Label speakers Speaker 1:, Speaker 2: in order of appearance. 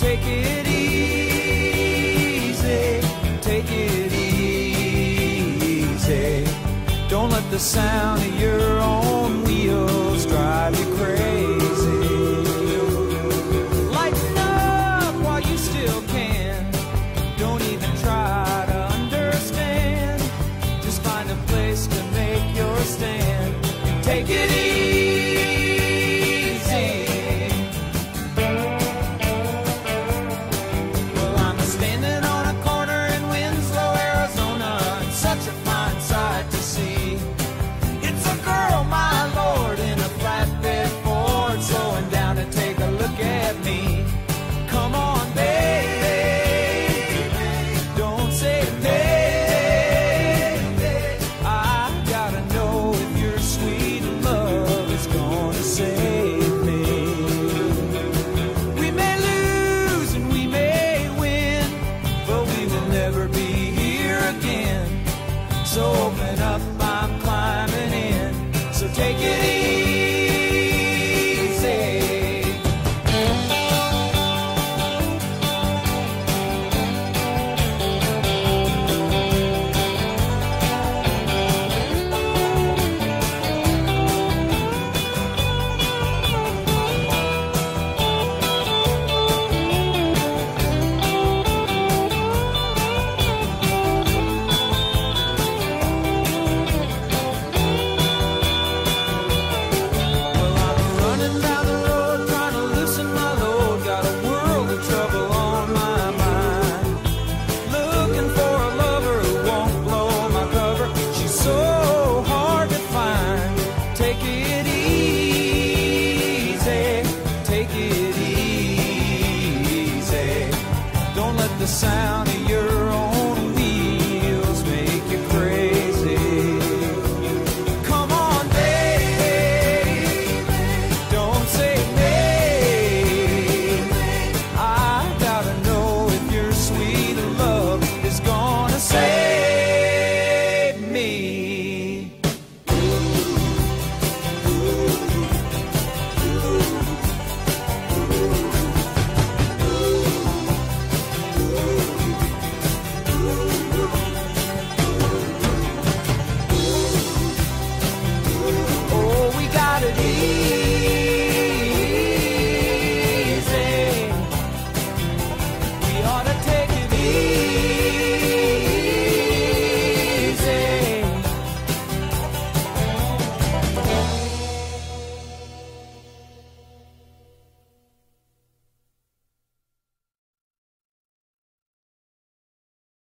Speaker 1: take it easy, take it easy. Don't let the sound of your own wheels drive you crazy. Lighten up while you still can. Don't even try to understand. Just find a place to make your stand and take it easy. Well, I'm standing on a corner in Winslow, Arizona, and such a fine sight to see. It's a girl, my lord, in a flatbed Ford, slowing down to take a look at me. Come on, baby, don't say maybe. I gotta know if your sweet love is gonna save me. We may lose and we may win, but we will never be here again. So open up, I'm climbing in. So take it easy. Well, I'm running down the road trying to loosen my load. Got a world of trouble on my mind. Looking for a lover who won't blow my cover. She's so hard to find. Take it easy, take it easy. Don't let the sound of